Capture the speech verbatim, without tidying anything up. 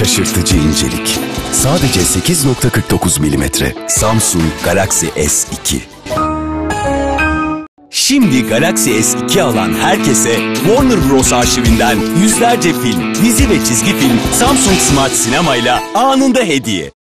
Şaşırtıcı incelik. Sadece sekiz nokta kırk dokuz milimetre. Samsung Galaxy S iki. Şimdi Galaxy S iki alan herkese Warner Bros. Arşivinden yüzlerce film, dizi ve çizgi film Samsung Smart Sinema ile anında hediye.